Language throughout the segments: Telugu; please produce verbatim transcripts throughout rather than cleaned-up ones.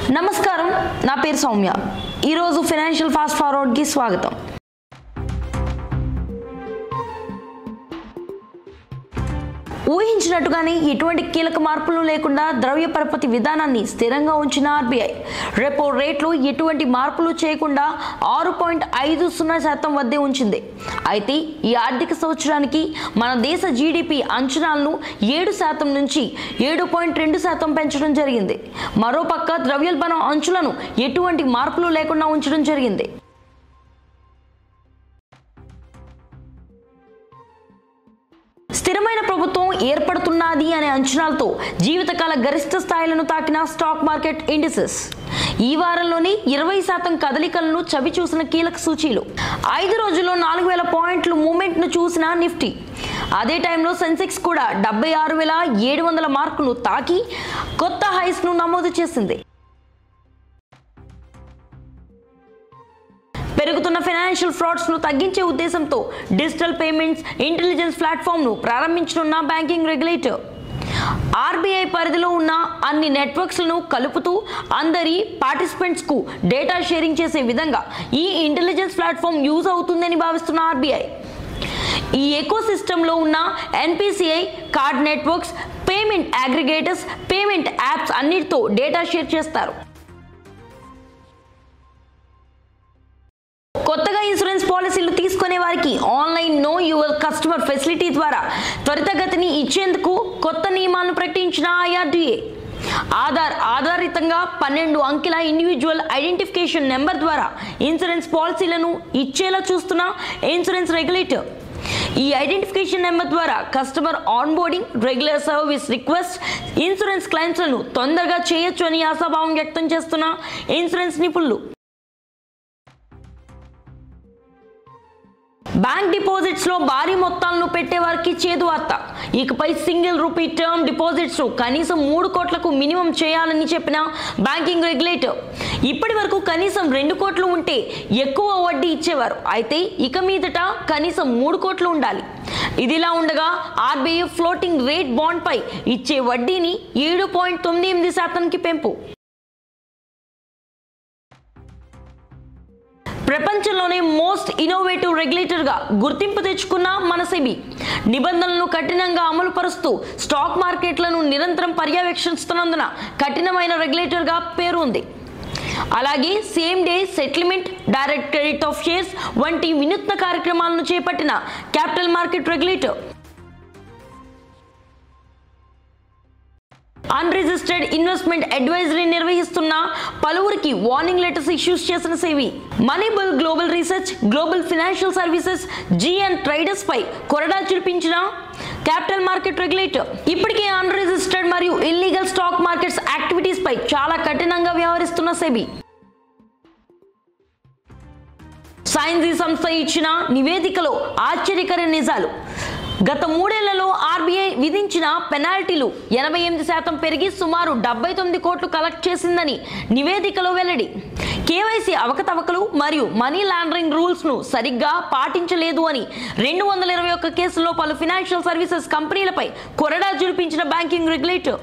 నమస్కారం, నా పేరు సౌమ్య. ఈరోజు ఫైనాన్షియల్ ఫాస్ట్ ఫార్వర్డ్కి స్వాగతం. ఊహించినట్టుగానే ఎటువంటి కీలక మార్పులు లేకుండా ద్రవ్య పరపతి విధానాన్ని స్థిరంగా ఉంచిన ఆర్బీఐ రెపో రేట్లు ఎటువంటి మార్పులు చేయకుండా ఆరు పాయింట్ ఐదు సున్నా శాతం వద్దే ఉంచింది. అయితే ఈ ఆర్థిక సంవత్సరానికి మన దేశ జీడిపి అంచనాలను ఏడు శాతం నుంచి ఏడు పాయింట్ రెండు శాతం పెంచడం జరిగింది. మరోపక్క ద్రవ్యోల్బణం అంచులను ఎటువంటి మార్పులు లేకుండా ఉంచడం జరిగింది. స్థిరమైన ప్రభుత్వం ఏర్పడుతున్నది అనే అంచనాలతో జీవితకాల గరిష్ట స్థాయిలను తాకిన స్టాక్ మార్కెట్ ఇండిసెస్ ఈ వారంలోని ఇరవై శాతం కదలికలను చవి చూసిన కీలక సూచీలు. ఐదు రోజుల్లో నాలుగు వేల పాయింట్లు మూవ్మెంట్ ను చూసిన నిఫ్టీ. అదే టైంలో సెన్సెక్స్ కూడా డెబ్బై ఆరు వేల ఏడు వందల మార్కును తాకి కొత్త హైస్ ను నమోదు చేసింది. పెరుగుతున్న ఫైనాన్షియల్ ఫ్రాడ్స్ ను తగ్గించే ఉద్దేశంతో డిజిటల్ పేమెంట్స్ ఇంటెలిజెన్స్ ప్లాట్ఫామ్ ను ప్రారంభించనున్న బ్యాంకింగ్ రెగ్యులేటర్. ఆర్బీఐ పరిధిలో ఉన్న అన్ని నెట్వర్క్స్ లను కలుపుతూ అందరి పార్టిసిపెంట్స్ కు డేటా షేరింగ్ చేసే విధంగా ఈ ఇంటెలిజెన్స్ ప్లాట్ఫామ్ యూజ్ అవుతుందని భావిస్తున్న ఆర్బీఐ ఈ ఎకో సిస్టమ్ లో ఉన్న NPCI, card networks, payment aggregators, payment apps అన్నిటితో డేటా షేర్ చేస్తారు. కొత్తగా ఇన్సూరెన్స్ పాలసీలు తీసుకునే వారికి online know your customer facility ద్వారా త్వరితగతిని ఇచ్చేందుకు కొత్త నియమాలను ప్రకటించిన ఐఆర్డీఏ. ఆధార్ ఆధారితంగా పన్నెండు అంకెల ఇండివిజువల్ ఐడెంటిఫికేషన్ నెంబర్ ద్వారా ఇన్సూరెన్స్ పాలసీలను ఇచ్చేలా చూస్తున్న ఇన్సూరెన్స్ రెగ్యులేటర్. ఈ ఐడెంటిఫికేషన్ నెంబర్ ద్వారా customer onboarding, regular service request, insurance క్లెయిమ్స్లను తొందరగా చేయొచ్చు అని ఆశాభావం వ్యక్తం చేస్తున్న ఇన్సూరెన్స్ నిపుణులు. బ్యాంక్ డిపాజిట్స్ లో భారీ మొత్తాలను పెట్టే వారికి చేదు వార్త. ఇకపై సింగిల్ రూపీ టర్మ్ డిపాజిట్స్ ను కనీసం మూడు కోట్లకు మినిమం చేయాలని చెప్పిన బ్యాంకింగ్ రెగ్యులేటర్. ఇప్పటి వరకు కనీసం రెండు కోట్లు ఉంటే ఎక్కువ వడ్డీ ఇచ్చేవారు. అయితే ఇక మీదట కనీసం మూడు కోట్లు ఉండాలి. ఇదిలా ఉండగా ఆర్బీఐ ఫ్లోటింగ్ రేట్ బాండ్ పై ఇచ్చే వడ్డీని ఏడు పాయింట్ తొమ్మిది ఎనిమిది శాతానికి పెంపు. ప్రపంచంలోనే మోస్ట్ ఇన్నోవేటివ్ రెగ్యులేటర్ గా గుర్తింపు తెచ్చుకున్న మన సెబీ నిబంధనలను కఠినంగా అమలు పరుస్తూ స్టాక్ మార్కెట్లను నిరంతరం పర్యవేక్షిస్తున్నందున కఠినమైన రెగ్యులేటర్ గా పేరు ఉంది. అలాగే same day settlement, direct credit of shares వంటి వినూత్న కార్యక్రమాలను చేపట్టిన capital market regulator. Unregistered investment advisory నిర్వహిస్తున్న పలువురికి వార్నింగ్ లెటర్స్ ఇష్యూస్ చేసిన SEBI Moneybull Global Research, Global Financial Services, GN Traders పై కొరడా చూపించిన క్యాపిటల్ మార్కెట్ రెగ్యులేటర్. ఇప్పటికే అన్రిజిస్టర్డ్ మరియు ఇల్లీగల్ స్టాక్ మార్కెట్స్ యాక్టివిటీస్ పై చాలా కఠినంగా వ్యవహరిస్తున్న సెబీ సైన్సీ సంస్థ ఇచ్చిన నివేదికలో ఆశ్చర్యకర నిజాలు. గత మూడేళ్లలో ఆర్బీఐ విధించిన పెనాల్టీలు ఎనభై ఎనిమిది శాతం పెరిగి సుమారు డెబ్బై తొమ్మిది కోట్లు కలెక్ట్ చేసిందని నివేదికలో వెల్లడి. కేవైసీ అవకతవకలు మరియు మనీ లాండరింగ్ రూల్స్ ను సరిగ్గా పాటించలేదు అని రెండు వందల ఇరవై ఒక్క కేసుల్లో పలు ఫైనాన్షియల్ సర్వీసెస్ కంపెనీలపై కొరడా జురిపించిన బ్యాంకింగ్ రెగ్యులేటర్.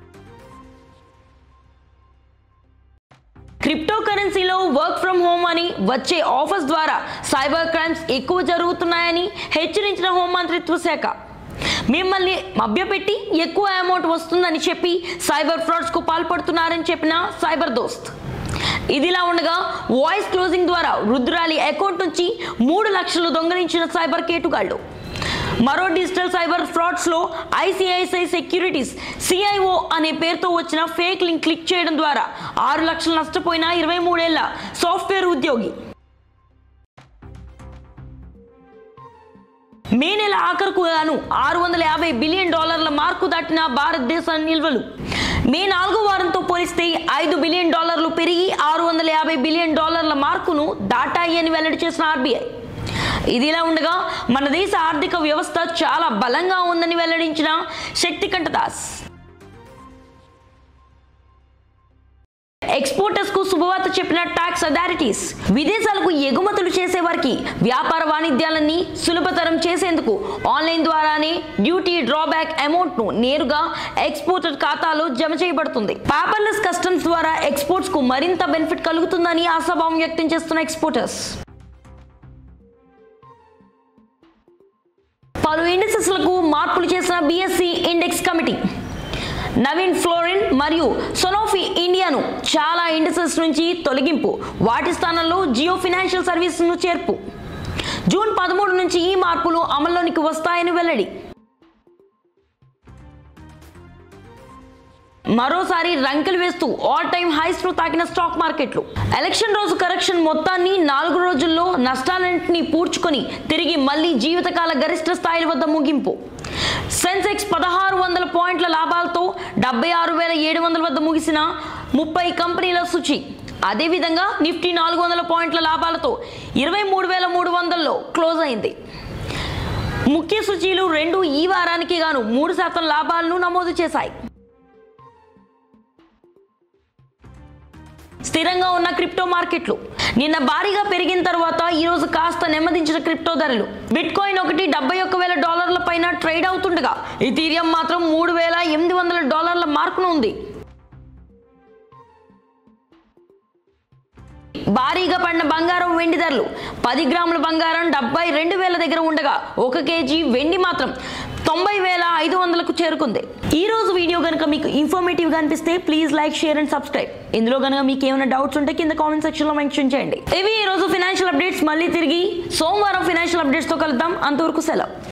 క్రిప్టో కరెన్సీలో వర్క్ ఫ్రం హోమ్ అని వచ్చే ఆఫర్స్ ద్వారా సైబర్ క్రైమ్స్ ఎక్కువ జరుగుతున్నాయని హెచ్చరించిన హోంమంత్రిత్వ శాఖ. మిమ్మల్ని మభ్యపెట్టి ఎక్కువ అమౌంట్ వస్తుందని చెప్పి సైబర్ ఫ్రాడ్స్ కు పాల్పడుతున్నారని చెప్పిన సైబర్ దోస్త్. ఇదిలా ఉండగా వాయిస్ క్లోజింగ్ ద్వారా రుద్రాలి అకౌంట్ నుంచి మూడు లక్షలు దొంగలించిన సైబర్ కేటుగాళ్లు. మరో డిజిటల్ సైబర్ ఫ్రాడ్స్ లో ఐసిఐసిఐ సెక్యూరిటీస్ సిఐఓ అనే పేరుతో వచ్చిన ఫేక్ లింక్ క్లిక్ చేయడం ద్వారా ఆరు లక్షలు నష్టపోయిన ఇరవై మూడేళ్ల సాఫ్ట్వేర్ ఉద్యోగి. మే నెల ఆఖరుకు గాను ఆరు వందల యాభై బిలియన్ డాలర్ల మార్కు దాటిన భారతదేశ నిల్వలు మే నాలుగో వారంతో పోలిస్తే ఐదు బిలియన్ డాలర్లు పెరిగి ఆరు వందల యాభై బిలియన్ డాలర్ల మార్కును దాటాయి అని వెల్లడి చేసిన ఆర్బీఐ. ఇదిలా ఉండగా మన దేశ ఆర్థిక వ్యవస్థ చాలా బలంగా ఉందని వెల్లడించిన శక్తికంఠ దాస్. ఎక్స్పోర్టర్స్ కు శుభవార్త చెప్పిన టాక్స్ అథారిటీస్. విదేశాలకు ఎగుమతులు చేసే వారికి వ్యాపార వాణిజ్యాలన్నీ సులభతరం చేసేందుకు ఆన్లైన్ ద్వారానే డ్యూటీ డ్రాబ్యాక్ అమౌంట్ ను నేరుగా ఎక్స్పోర్టర్ ఖాతాలో జమ చేయబడుతుంది. పేపర్లెస్ కస్టమ్స్ ద్వారా ఎక్స్పోర్ట్స్ కు మరింత బెనిఫిట్ కలుగుతుందని ఆశాభావం వ్యక్తం చేస్తున్న ఎక్స్పోర్టర్స్. పలు ఇండెక్సెస్లకు మార్పులు చేసిన BSE index committee. Navin Fluorine మరియు సొనోఫీ ఇండియాను చాలా ఇండెక్సెస్ నుంచి తొలగింపు, వాటి స్థానంలో జియో ఫైనాన్షియల్ సర్వీసెస్ ను చేర్పు. జూన్ పదమూడు నుంచి ఈ మార్పులు అమల్లోనికి వస్తాయని వెల్లడి. మరోసారి రంకెలు వేస్తూ ఆల్ టైమ్ హైస్ ను తాకిన స్టాక్ మార్కెట్లు. ఎలక్షన్ రోజు కరెక్షన్ మొత్తాన్ని నాలుగు రోజుల్లో నష్టాలన్నింటినీ పూడ్చుకొని తిరిగి మళ్లీ జీవితకాల గరిష్ట స్థాయిల వద్ద ముగింపు. సెన్సెక్స్ పదహారు వందల పాయింట్ల లాభాలతో డెబ్బై ఆరు వేల ఏడు వందల వద్ద ముగిసిన ముప్పై కంపెనీల సూచి. అదేవిధంగా నిఫ్టీ నాలుగు వందల పాయింట్ల లాభాలతో ఇరవై మూడు వేల మూడు వందల్లో క్లోజ్ అయింది. ముఖ్య సూచీలు రెండు ఈ వారానికి గాను మూడు శాతం లాభాలను నమోదు చేశాయి. స్థిరంగా ఉన్న క్రిప్టో మార్కెట్లు. నిన్న భారీగా పెరిగిన తర్వాత ఈ రోజు కాస్త నెమ్మదించిన క్రిప్టో ధరలు. బిట్ కాయిన్ ఒకటి డెబ్బై ఒక్క వేల డాలర్ల పైన ట్రేడ్ అవుతుండగా ఇథీరియం మాత్రం మూడు వేల ఎనిమిది వందల డాలర్ల మార్కును ఉంది. భారీగా పడిన బంగారం వెండి ధరలు. పది గ్రాముల బంగారం డెబ్బై రెండు వేల దగ్గర ఉండగా ఒక కేజీ వెండి మాత్రం తొంభై వేల ఐదు వందలకు చేరుకుంది. ఈ రోజు వీడియో కనుక మీకు ఇన్ఫర్మేటివ్ గా అనిపిస్తే please like, share and subscribe. ఇందులో కనుక మీకు ఏమైనా డౌట్స్ ఉంటే కింద కామెంట్ సెక్షన్ లో మెన్షన్ చేయండి. ఇవి ఈ రోజు ఫైనాన్షియల్ అప్డేట్స్. మళ్ళీ తిరిగి సోమవారం ఫైనాన్షియల్ అప్డేట్స్ తో కలుద్దాం. అంతవరకు సెలవు.